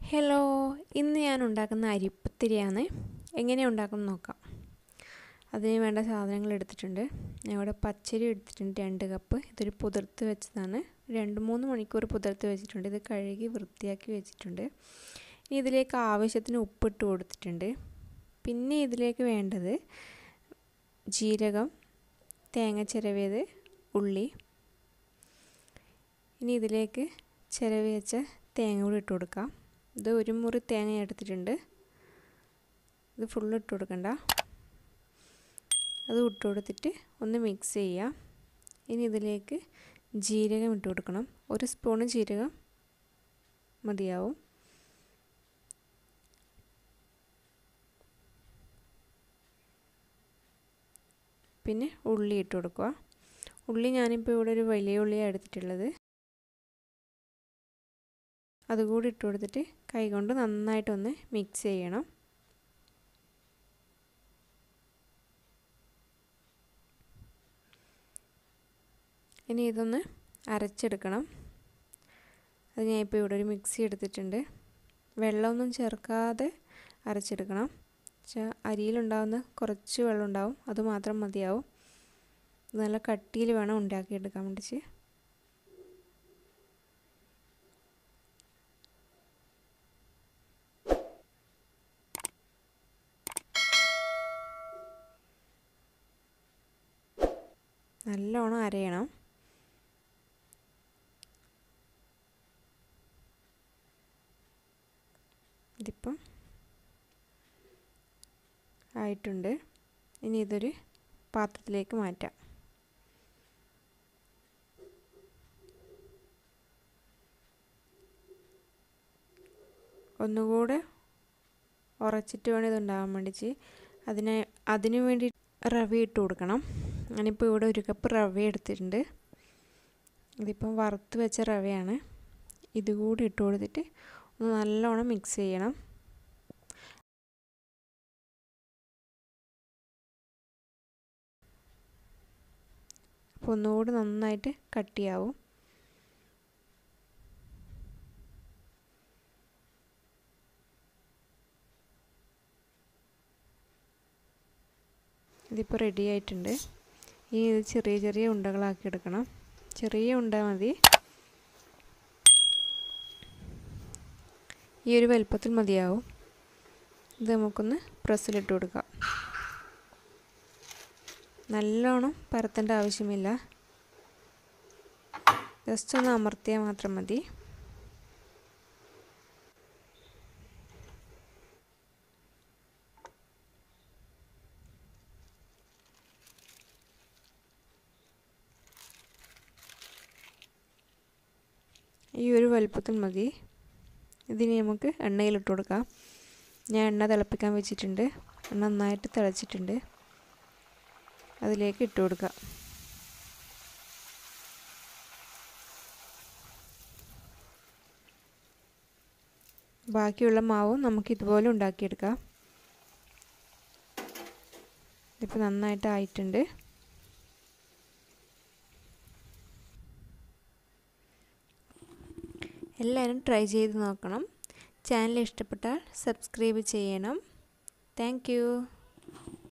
Hello, ഇന്ന് ഞാൻ ഉണ്ടാക്കുന്ന അരിപ്പത്തിരിയാണ്. എങ്ങനെയാണ് ഉണ്ടാക്കുന്നത് നോക്കാം. അതിന് വേണ്ട സാധനങ്ങൾ എടുത്തിട്ടുണ്ട്. ഞാൻ ഇവിടെ പച്ചരി എടുത്തിട്ടുണ്ട് 2 കപ്പ്. ഇതൊരു പുതിർത്ത് വെച്ചതാണ്. 2-3 മണിക്കൂർ പുതിർത്ത് വെച്ചിട്ടുണ്ട്. ഇത് കഴുകി വൃത്തിയാക്കി വെച്ചിട്ടുണ്ട്. ഇനി ഇതിലേക്ക് ആവശ്യത്തിന് ഉപ്പിട്ട് കൊടുത്തിട്ടുണ്ട്. പിന്നെ ഇതിലേക്ക് വേണ്ടത് ജീരകം, തേങ്ങ ചിരവിയത്, ഉള്ളി. ഇനി ഇതിലേക്ക് ചിരവി വെച്ച തേങ്ങ കൂടി ഇട്ട് കൊടുക്കാം. ഇത് 1 മുറി തേങ്ങ എടുത്തിട്ടുണ്ട്. ഇത് ഫുള്ള് ഇട്ട് കൊടുക്കണ്ട. അത് ഇട്ട് കൊടുത്തിട്ട് ഒന്ന് മിക്സ് ചെയ്യാം. ഇനി ഇതിലേക്ക് ജീരകം ഇട്ട് കൊടുക്കണം. 1 സ്പൂൺ ജീരകം മതിയാവും. പിന്നെ ഉള്ളി ഇട്ട് കൊടുക്കുക. ഉള്ളി ഞാനിപ്പോൾ ഇവിടെ ഒരു വലിയ ഉള്ളിയാണ് എടുത്തിട്ടുള്ളത്. അതുകൂടി ഇട്ട് കൊടുത്തിട്ട് കൈകൊണ്ട് നന്നായിട്ടൊന്ന് മിക്സ് ചെയ്യണം. ഇനി ഇതൊന്ന് അരച്ചെടുക്കണം. അത് ഞാൻ ഇപ്പോൾ ഇവിടെ ഒരു മിക്സി എടുത്തിട്ടുണ്ട്. വെള്ളമൊന്നും ചേർക്കാതെ അരച്ചെടുക്കണം. അരിയിലുണ്ടാകുന്ന കുറച്ച് വെള്ളം ഉണ്ടാവും, അത് മാത്രം മതിയാവും. നല്ല കട്ടിയിൽ വേണം ഉണ്ടാക്കിയെടുക്കാൻ വേണ്ടിയിട്ട്. നല്ലോണം അരയണം. ഇതിപ്പം ആയിട്ടുണ്ട്. ഇനി ഇതൊരു പാത്രത്തിലേക്ക് മാറ്റാം. ഒന്നുകൂടെ ഉറച്ചിട്ട് വേണം ഇതുണ്ടാകാൻ വേണ്ടിയിട്ട്. അതിനു വേണ്ടി റവ ഇട്ട് കൊടുക്കണം. ഞാനിപ്പോൾ ഇവിടെ 1 കപ്പ് റവ എടുത്തിട്ടുണ്ട്. ഇതിപ്പം വറുത്ത് വെച്ച റവയാണ്. ഇതുകൂടി ഇട്ട് കൊടുത്തിട്ട് ഒന്ന് നല്ലോണം മിക്സ് ചെയ്യണം. അപ്പോൾ ഒന്നുകൂടി നന്നായിട്ട് കട്ടിയാവും. ഇതിപ്പോൾ റെഡി ആയിട്ടുണ്ട്. ഇനി ഇത് ചെറിയ ചെറിയ ഉണ്ടകളാക്കി എടുക്കണം. ചെറിയ ഉണ്ട മതി. ഈ ഒരു വലുപ്പത്തിൽ മതിയാവും. ഇത് നമുക്കൊന്ന് പ്രസ്സിലിട്ട് കൊടുക്കാം. നല്ലോണം പരത്തേണ്ട ആവശ്യമില്ല. ജസ്റ്റ് ഒന്ന് അമർത്തിയാൽ മാത്രം മതി. ഈ ഒരു വലുപ്പത്തിൽ മതി. ഇതിന് നമുക്ക് എണ്ണയിലിട്ട് കൊടുക്കാം. ഞാൻ എണ്ണ തിളപ്പിക്കാൻ വെച്ചിട്ടുണ്ട്. എണ്ണ നന്നായിട്ട് തിളച്ചിട്ടുണ്ട്. അതിലേക്ക് ഇട്ട് കൊടുക്കാം. ബാക്കിയുള്ള മാവും നമുക്ക് ഇതുപോലെ ഉണ്ടാക്കിയെടുക്കാം. ഇതിപ്പോൾ നന്നായിട്ട് ആയിട്ടുണ്ട്. എല്ലാവരും ട്രൈ ചെയ്ത് നോക്കണം. ചാനൽ ഇഷ്ടപ്പെട്ടാൽ സബ്സ്ക്രൈബ് ചെയ്യണം. Thank U.